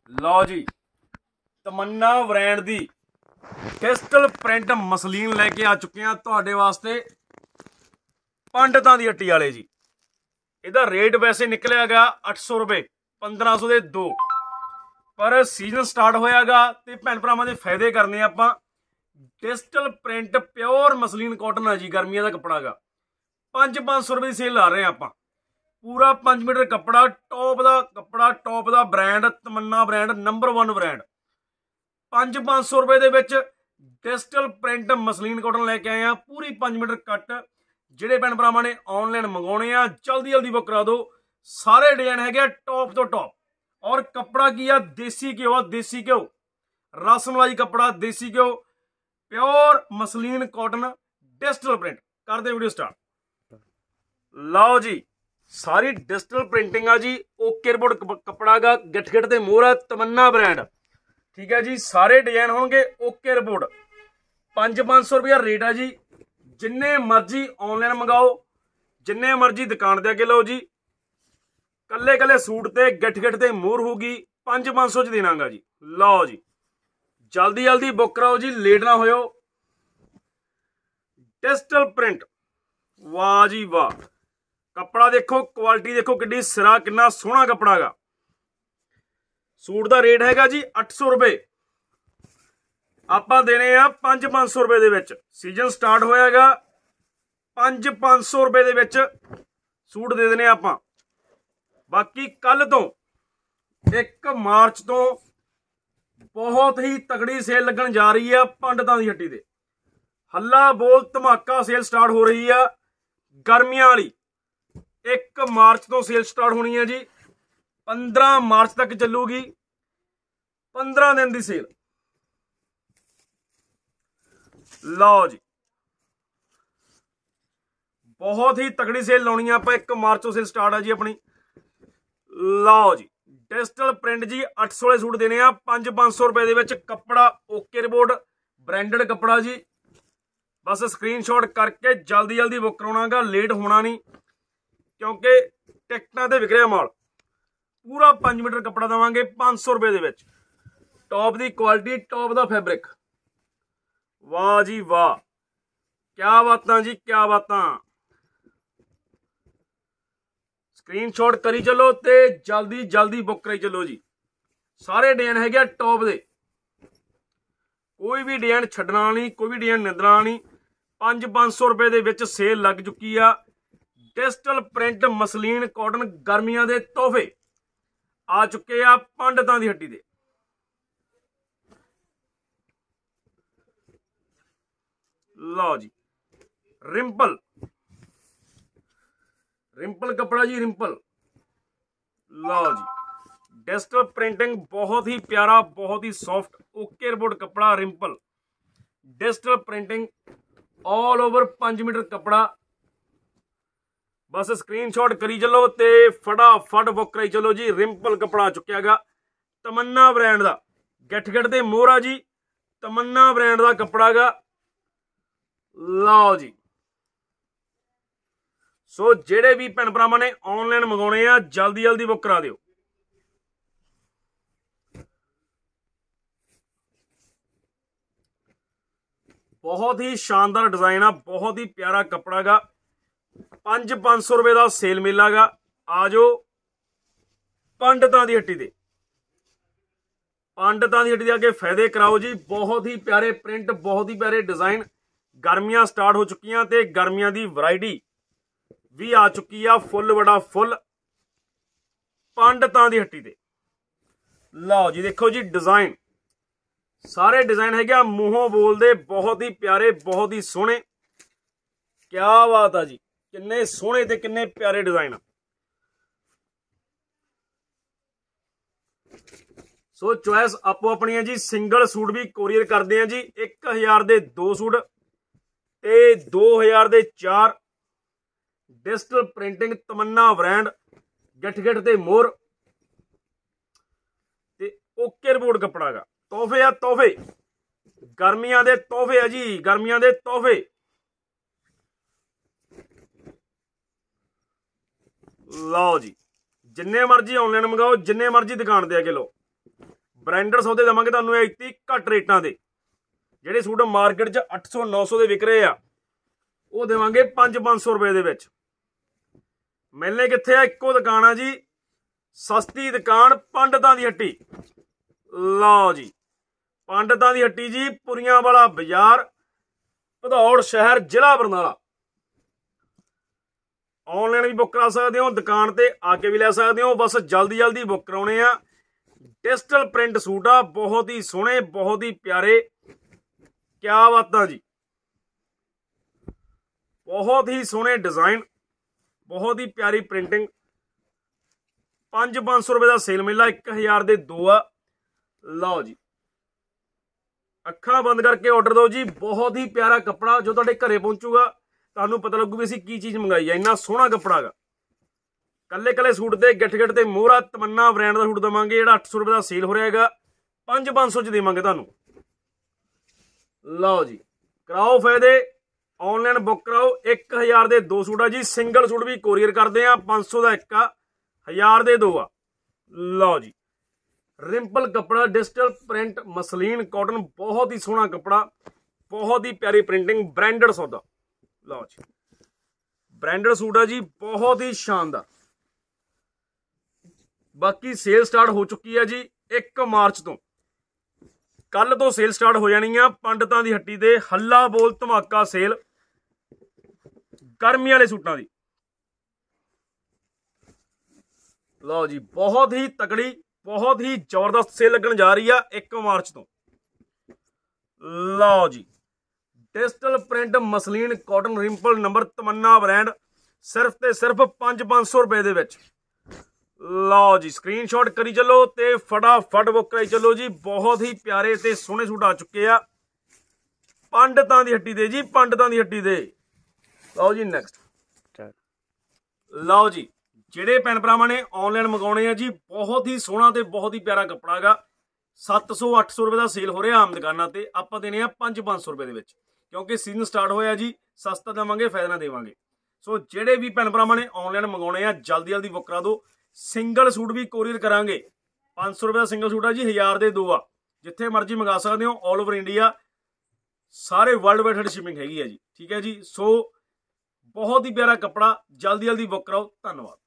लो जी तमन्ना ब्रांड दी digital print muslin लैके आ चुके हैं तुहाडे वास्ते पंडितां दी हट्टी वाले जी। इहदा रेट वैसे निकलिया गा 800 रुपए 1500 दे दो, पर सीजन स्टार्ट होयागा ते भैन भरावां दे फायदे करने आपां। Digital print pure muslin cotton है जी, गर्मियां का कपड़ा गा 500 रुपए की सेल ला रहे हैं आपां। पूरा 5 मीटर कपड़ा, टॉप का कपड़ा, टॉप का brand, Tamanna brand number 1 brand. 500 रुपए दे विच डिजिटल प्रिंट मसलीन कॉटन लैके आए हैं, पूरी 5 मीटर कट। ਜਿਹੜੇ ਭੈਣ ਭਰਾਵਾਂ ਨੇ ऑनलाइन मंगाने आ जल्दी जल्दी बुक करा दो। सारे डिजाइन है टॉप तो टॉप, और कपड़ा की आ देसी घ्यो, देसी घ्यो रस मलाई कपड़ा, देसी घ्यो pure muslin cotton digital print. कर दे वीडियो स्टार्ट। लो जी सारी डिजिटल प्रिंटिंग आ जी, ओके रिपोर्ट कपड़ा गा, गिट ते मोहर तमन्ना ब्रांड, ठीक है जी। सारे डिजाइन होंगे ओके रिपोर्ट। 500 रुपया रेट है जी। जिन्ने मर्जी ऑनलाइन मंगाओ, जिन्ने मर्जी दुकान दे अगे लो जी। कल्ले कल्ले सूट ते गिट ते मोहर होगी 500 च देनागा जी। लो जी जल्दी जल्दी बुक कराओ जी, लेट ना होयो। डिजिटल प्रिंट वाह जी वाह, कपड़ा देखो, क्वालिटी देखो किड्डी सिरा, किन्ना सोहना कपड़ा गा। सूट का रेट हैगा जी 800 रुपए, आपां देने आ 500 रुपए दे विच। सीजन स्टार्ट होयागा 500 रुपए दे विच सूट दे देने आपां। बाकी कल तो 1 मार्च तो बहुत ही तगड़ी सेल लगन जा रही है पंडितां दी हट्टी ते। हल्ला बोल धमाका सेल स्टार्ट हो रही है गर्मियां वाली। 1 मार्च तो सेल स्टार्ट होनी है जी, 15 मार्च तक चलूगी। 15 दिन की सेल। लो जी बहुत ही तगड़ी सेल लाउणी है आपां। 1 मार्च तो सेल स्टार्ट है जी अपनी। लो जी डिजिटल प्रिंट जी 800 वाले सूट देने 500 रुपए दे विच। कपड़ा ओके रिपोर्ट ब्रांडेड कपड़ा जी। बस स्क्रीनशॉट करके जल्दी जल्दी बुक कराउणागा, लेट होना नहीं, क्योंकि टिकटां ते विक रिहा माल। पूरा 5 मीटर कपड़ा देवांगे 500 रुपए दे विच। टॉप की क्वालिटी, टॉप का फैब्रिक। वाह जी वाह, क्या बातां जी क्या बातां। स्क्रीनशॉट करी चलो ते जल्दी जल्दी बुक कराई चलो जी। सारे डिजाइन है टॉप दे, कोई भी डिजाइन छड्डना नहीं, कोई भी डिजाइन निंदना नहीं। 500 रुपए दे विच सेल लग चुकी आ। डिजिटल प्रिंट मसलीन कॉटन गर्मियां दे तोहफे आ चुके आ पंडितां दी हट्टी दे। लो जी रिंपल, रिंपल कपड़ा जी, रिंपल। लो जी डिजिटल प्रिंटिंग बहुत ही प्यारा, बहुत ही सॉफ्ट ओके रिपोर्ट कपड़ा। रिंपल digital printing all over 5 meter कपड़ा। बस स्क्रीनशॉट करी चलो ते फटाफट बुक कराई चलो जी। रिंपल कपड़ा आ चुकिया गा तमन्ना ब्रांड का, गिट ते मोहरा जी, तमन्ना ब्रांड का कपड़ा गा। लो जी सो जेडे भी भैन भरावां ने ऑनलाइन मंगाने आ जल्दी जल्दी बुक करा दिओ। बहुत ही शानदार डिजाइन आ, बहुत ही प्यारा कपड़ा गा। 500 रुपए का सेल मेला गा। आ जाओ पंडितां दी हट्टी दे, पंडितां दी हट्टी दे आके फायदे कराओ जी। बहुत ही प्यारे प्रिंट, बहुत ही प्यारे डिजाइन। गर्मियां स्टार्ट हो चुकी ते गर्मियां दी वैरायटी भी आ चुकी आ, फुल बड़ा फुल पंडितां दी हट्टी ते। लो जी देखो जी डिजाइन, सारे डिजाइन है मूहों बोलते, बहुत ही प्यारे, बहुत ही सोहने। क्या बात है जी, किन्ने सोहने ते किन्ने प्यारे डिजाइन। सो चॉइस आपो अपनी है जी। सिंगल सूट भी कोरियर करते हैं जी। 1000 दे 2 सूट ते 2000 दे 4। डिजिटल प्रिंटिंग तमन्ना ब्रांड, गिट ते मोहर ते ओके रिपोर्ट कपड़ा गा। तोहफे आ तोहफे, गर्मियां दे तोहफे है जी, गर्मियां दे तोहफे। लो जी जिन्ने मर्जी ऑनलाइन मंगाओ, जिन्ने मर्जी दुकान दे अगे लो। ब्रांडेड सौदे देवांगे तुहानूं इतनी घट रेटां दे। ਜਿਹੜੇ सूट मार्केट 'ਚ 800 900 ਦੇ ਵਿਕ ਰਹੇ ਆ ਉਹ ਦੇਵਾਂਗੇ 500 ਰੁਪਏ ਦੇ ਵਿੱਚ। ਮਿਲਨੇ ਕਿੱਥੇ ਆ? ਇੱਕੋ ਦੁਕਾਨ ਆ ਜੀ, ਸਸਤੀ ਦੁਕਾਨ ਪੰਡਤਾਂ ਦੀ ਹੱਟੀ। ਲਓ ਜੀ, ਪੰਡਤਾਂ ਦੀ ਹੱਟੀ ਜੀ, ਪੁਰੀਆਂ ਵਾਲਾ ਬਾਜ਼ਾਰ, ਭਦੌੜ ਸ਼ਹਿਰ, ਜ਼ਿਲ੍ਹਾ ਬਰਨਾਲਾ। ऑनलाइन भी बुक करा सकते हो, दुकान ते आके भी ले सकते हो। बस जल्दी जल्दी बुक कराने आ। डिजिटल प्रिंट सूट आ, बहुत ही सोहने, बहुत ही प्यारे, क्या बात जी, बहुत ही सोहने डिजाइन, बहुत ही प्यारी प्रिंटिंग। 500 रुपए का सेल मिला, 1000 दे 2 आ। लो जी, अखा बंद करके ऑर्डर दो जी। बहुत ही प्यारा कपड़ा जो तुहाडे घरे पहुंचूगा, ਤੁਹਾਨੂੰ पता लगू भी असीं की चीज़ मंगाई है। इन्ना सोहना कपड़ा गा, कल्ले कल्ले सूट ते गिट गिट ते मोहरा तमन्ना ब्रांड का सूट देवांगे जिहड़ा 800 रुपए का सेल हो रहा है, 500 च देवांगे तुहानूं। लो जी, कराओ फायदे, ऑनलाइन बुक कराओ। 1000 दे 2 सूट आ जी। सिंगल सूट भी कोरियर करते हैं, 500 का 1 आ, 1000 दे 2 आ। लो जी, रिंपल कपड़ा, डिजिटल प्रिंट, मसलीन कॉटन, बहुत ही सोहना कपड़ा, बहुत ही प्यारी प्रिंटिंग, ब्रांडेड सौदा। लो जी, ब्रांडेड सूट है जी, बहुत ही शानदार। बाकी सेल स्टार्ट हो चुकी है जी 1 मार्च तो। कल तो सेल स्टार्ट हो जानी है। पंडितां दी हट्टी दे हल्ला बोल धमाका सेल गर्मी वाले सूटां दी। लो जी, बहुत ही तगड़ी, बहुत ही जबरदस्त सेल लगन जा रही है 1 मार्च तो। लो जी, डिजिटल प्रिंट, मसलीन कॉटन, रिंपल नंबर, तमन्ना ब्रांड, सिर्फ ते सिर्फ 500 रुपए दे विच। लो जी, स्क्रीनशॉट करी चलो ते फटाफट बुक कराई चलो जी। बहुत ही प्यारे ते सोहने सूट आ चुके आ पंडितां दी हट्टी दे जी, पंडितां दी हट्टी दे। लो जी, नैक्सट। लो जी, ਜਿਹੜੇ ਭੈਣ ਭਰਾਵਾਂ ਨੇ ऑनलाइन मंगाने हैं जी, बहुत ही सोहना ते बहुत ही प्यारा कपड़ा गा। 700-800 रुपए का सेल हो रहा आम दुकानों ते, आपां देने आ 500 रुपए दे विच, क्योंकि सीजन स्टार्ट होया जी। सस्ता देवांगे, फायदा ना देवांगे। सो ਜਿਹੜੇ भी भैन भरावां ने ऑनलाइन मंगाने आ, जल्दी जल्दी बुक करा दो। सिंगल सूट भी कोरियर करांगे, 500 रुपए का सिंगल सूट आ जी, 1000 दे 2 आ। जिथे मर्जी मंगा सकते हो, ऑल ओवर इंडिया, सारे वर्ल्ड वाइड शिपिंग हैगी है जी। ठीक है जी। सो बहुत ही प्यारा कपड़ा, जल्दी जल्दी बुक कराओ। धन्यवाद।